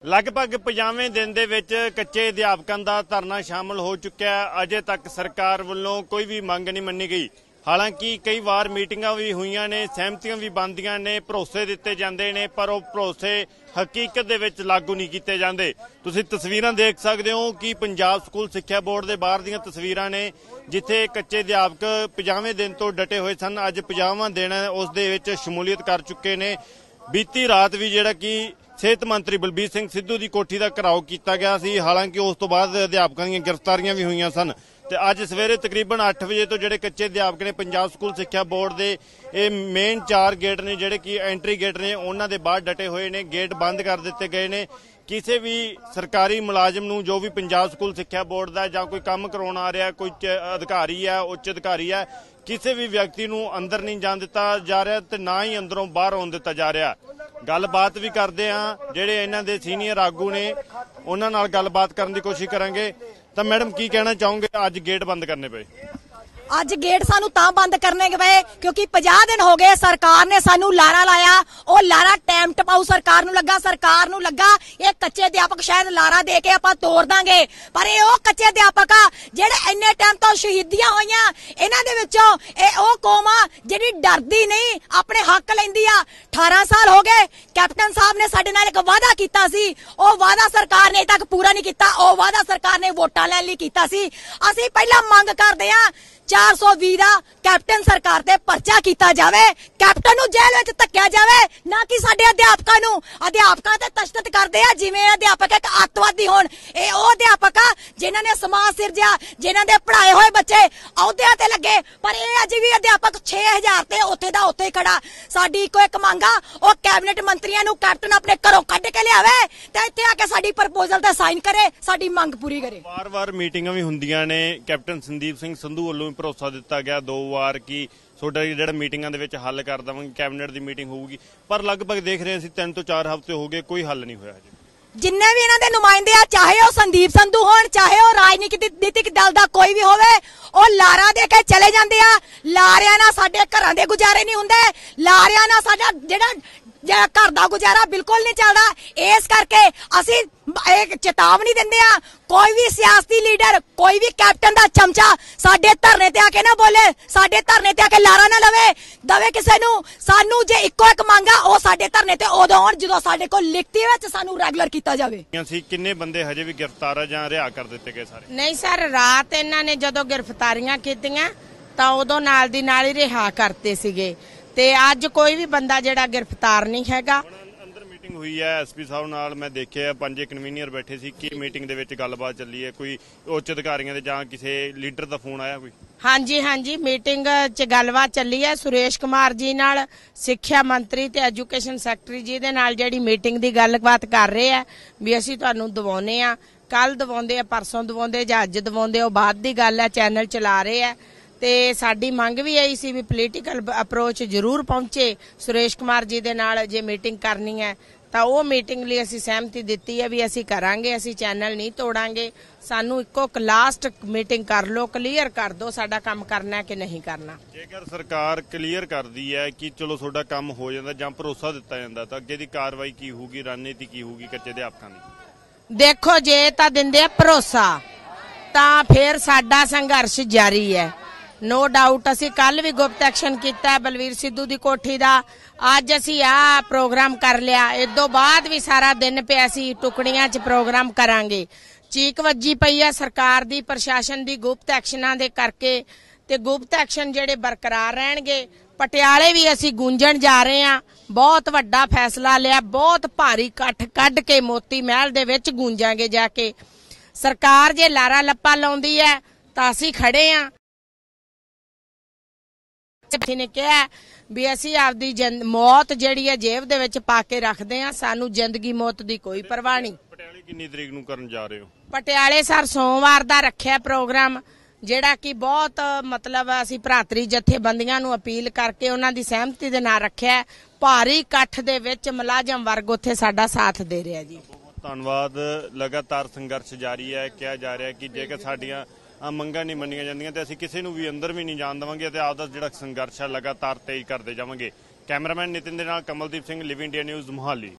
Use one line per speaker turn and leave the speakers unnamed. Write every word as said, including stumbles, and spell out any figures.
लगभग पचानवे दिन दे विच कच्चे अध्यापकों का धरना शामिल हो चुका है। अजे तक सरकार वालों कोई भी मंग नहीं मन्नी गई। हालांकि कई बार मीटिंगां भी हुईयां ने, सहमतियां भी बनदियां ने, भरोसे दिते जांदे ने, पर वो भरोसे हकीकत दे विच लागू नहीं कीते जांदे। तुसीं तस्वीरां देख सकदे हो कि पंजाब स्कूल सिक्ख्या बोर्ड दे बाहर दीयां तस्वीरां ने, जिथे कच्चे अध्यापक पचानवे दिन तो डटे हुए सन। अज पचानवां दिन उस दे विच शमूलीयत कर चुके ने। बीती रात भी जिहड़ा कि सेहत मंत्री बलबीर सिंह सिद्धू की कोठी का घिराव किया गया सी। हालांकि उस तो बाद अध्यापकों दी गिरफ्तारियां भी हुई सन। तो अज सवेरे तकरीबन अठ बजे तो जिहड़े कच्चे अध्यापक ने पंजाब स्कूल सिक्ख्या बोर्ड के ये मेन चार गेट ने, जिहड़े कि एंट्री गेट ने, उन्हां दे बाहर डटे हुए ने। गेट बंद कर दिते गए ने। किसी भी सरकारी मुलाजम नूं जो भी पंजाब स्कूल सिक्ख्या बोर्ड का जां कोई काम करवाउण आ रहा, कोई अधिकारी है, उच्च अधिकारी है, किसी भी व्यक्ति नूं अंदर नहीं जाण दिता जा रहा ते ना ही अंदरों बाहर आउण दिता जा रहा। गलबात भी करते हैं, जिहड़े इन्हां दे सीनियर आगू ने, उन्हां नाल गलबात करने की कोशिश करांगे। तो मैडम की कहना चाहोगे, अज गेट बंद करने पे?
अज गेट सानू तां बंद करने पे क्योंकि पचास दिन हो गए सरकार ने सानू लारा लाया। ओ लारा टाइम टपाऊ सरकार नू लगा, सरकार नू लगा ये कच्चे अध्यापक शायद लारा दे के आपां तोड़ दांगे, पर ये ओ कच्चे अध्यापक आ जेड़े इन्ने टाइम तो शहीदियां होईयां। इन्हां दे विचों ए ओ कौम आ जेड़ी डरदी नहीं, अपने हक लैंदी आ। अठारह साल हो गए, कैप्टन साहब ने साडे नाल एक वादा कीता सी, ओ वादा सरकार ने तक पूरा नहीं कीता। ओ वादा सरकार ने वोटां लैण लई कीता सी। असीं पहला मंग करदे आ चार सौ भी का कैप्टन सरकार ते पर्चा किया जाए, कैप्टन नूं जेल विच धक्किया जाए, ना कि साडे अध्यापकां नूं। अध्यापकां ते तशद्दद करदे आ जिवें अध्यापक एक अतवादी होण। ए ओ अध्यापक आ जिन्हां ने समाज सिरजिया, जिन्हां दे पढ़ाए होए बच्चे अहुदियां ते लगे, पर ए अज भी अध्यापक छे हजार ते उत्थे दा उत्थे खड़ा। साडी इको एक मंग आ, ओ कैबिनेट मंत्रियां नूं कैप्टन अपने घरों कढ के लियावे ते इत्थे आके साडी प्रपोजल ते साइन करे, साडी मंग पूरी करे।
बार बार मीटिंगां भी हुंदियां ने। कैप्टन संदीप सिंह संधू वल्लों भरोसा दिता गया दो बार कि ਤੁਹਾਡਾ ਜਿਹੜਾ ਮੀਟਿੰਗਾਂ ਦੇ ਵਿੱਚ ਹੱਲ ਕਰ ਦਵਾਂਗੇ, ਕੈਬਨਿਟ ਦੀ ਮੀਟਿੰਗ ਹੋਊਗੀ, ਪਰ ਲਗਭਗ ਦੇਖ ਰਹੇ ਅਸੀਂ ਤਿੰਨ ਤੋਂ ਚਾਰ ਹਫ਼ਤੇ ਹੋ ਗਏ, ਕੋਈ ਹੱਲ ਨਹੀਂ ਹੋਇਆ ਜੀ।
जिन्ने भी इन्हां दे नुमाइंदे आ, चाहे वो संदीप संधू होण, चाहे वो राजनीतिक दल दा कोई भी होवे, ओ लारा दे के चले जांदे आ। लारियां नाल साडे घरां दे गुजारे नहीं हुंदे, लारियां नाल साडा जेड़ा जेड़ा घर दा गुजारा बिल्कुल नहीं चलदा। इस करके असीं एक चेतावनी दिंदे आ, कोई भी सियासी लीडर, कोई भी कैप्टन दा चमचा साडे धरने ते आके ना बोले, साडे धरने ते आके लारा ना लवे दवे किसे नूं। सानू जे इक्को एक मंगा ओ साडे धरने ते उदों आउण जदों साडे कोल लिखती विच सानू रेगुलर कीता जावे।
ਅਸੀਂ ਕਿੰਨੇ ਬੰਦੇ ਹਜੇ ਵੀ ਗ੍ਰਿਫਤਾਰ ਆ ਜਾਂ ਰਿਹਾ ਕਰ ਦਿੱਤੇ ਗਏ ਸਾਰੇ?
नहीं सर, रात इन्हां ने जदों गिरफ्तारियां कीतियां तां उदों नाल दी नाल ही रिहा करते सीगे ते अज कोई भी बंदा जेड़ा गिरफ्तार नहीं हैगा।
मीटिंग हुई है एस पी साहब नाल, मैं देखिया पंज कन्वीनियर बैठे सी कि मीटिंग दे विच गलबात चली है, कोई उच्च अधिकारियों दे जां किसी लीडर दा फोन आया कोई?
हाँ जी हाँ जी, मीटिंग च गलबात चली है सुरेश कुमार जी नाल, सिक्ख्या मंत्री ते एजुकेशन सैकटरी जी दे नाल जेड़ी मीटिंग दी गलबात कर रहे हैं भी असीं तुहानूं दवाउने आ, कल दवाउंदे आ, परसों दवाउंदे जां अज दवाउंदे, ओ बाद दी गल है, चैनल चला रहे हैं। ते साडी मंग भी आई सी भी पोलीटिकल अप्रोच जरूर पहुंचे सुरेश कुमार जी दे नाल, जे मीटिंग करनी है तां ओ मीटिंग लई असीं सहमति दित्ती है भी असीं करांगे, असीं चैनल नहीं तोड़ांगे। सानू इक्को लास्ट मीटिंग कर लो, क्लीयर कर दो साडा काम करना है कि नहीं करना।
जेकर सरकार क्लीयर करदी है कि चलो ਤੁਹਾਡਾ ਕੰਮ ਹੋ ਜਾਂਦਾ ਜਾਂ ਭਰੋਸਾ ਦਿੱਤਾ ਜਾਂਦਾ ਤਾਂ ਅੱਗੇ ਦੀ ਕਾਰਵਾਈ ਕੀ ਹੋਊਗੀ, ਰਣਨੀਤੀ ਕੀ ਹੋਊਗੀ ਕੱਚੇ ਅਧਿਆਪਕਾਂ ਦੀ?
देखो जे तां दिंदे आ भरोसा तां फिर साडा संघर्ष जारी है, नो डाउट। असी कल भी गुप्त एक्शन किया बलवीर सिद्धू की कोठी का, अज असी आ प्रोग्राम कर लिया, इदों बाद भी सारा दिन पे असी टुकड़ियां च प्रोग्राम करांगे। चीक वजी पई है सरकार दी, प्रशासन दी गुप्त एक्शनां दे करके, ते गुप्त एक्शन जेड़े बरकरार रहणगे। पटियाले भी असी गूंजण जा रहे हैं, बहुत वड्डा फैसला लिया, बहुत भारी इकट्ठ कढ के मोती महल दे विच गूंजांगे जाके। सरकार जे लारा लप्पा लाउंदी है तां असी खड़े हां। ने कहा भी असी आपदी मौत जिहड़ी है जेब दे विच पा के रखदे हां, सानू जिंदगी मौत दी कोई परवाह नहीं।
पटियाले किन्नी तरीक नूं करन जा रहे हो?
पटियाले सर सोमवार दा रखिया प्रोग्राम, जेड़ा कि बहुत मतलब असी भरातरी जथेबंदियां नूं अपील करके उन्हां दी सहमति दे नाल रखिया। भारी इकट्ठ दे विच मुलाजम वर्ग उत्थे साडा साथ दे रिहा जी।
धन्नवाद। लगातार संघर्ष जारी है। कहा जा रहा है कि जेकर साडियां ਮੰਗਾਂ नहीं ਮੰਨੀਆਂ ਜਾਂਦੀਆਂ ਤੇ ਅਸੀਂ ਕਿਸੇ ਨੂੰ ਵੀ ਅੰਦਰ ਵੀ ਨਹੀਂ ਜਾਣ ਦੇਵਾਂਗੇ ਤੇ ਆਪਦਾ ਜਿਹੜਾ ਸੰਘਰਸ਼ ਹੈ ਲਗਾਤਾਰ ਤੇਜ਼ ਕਰਦੇ ਜਾਵਾਂਗੇ। ਕੈਮਰਾਮੈਨ ਨਿਤਿਨ ਦੇ ਨਾਲ Kamaldeep Singh, live India news, Mohali.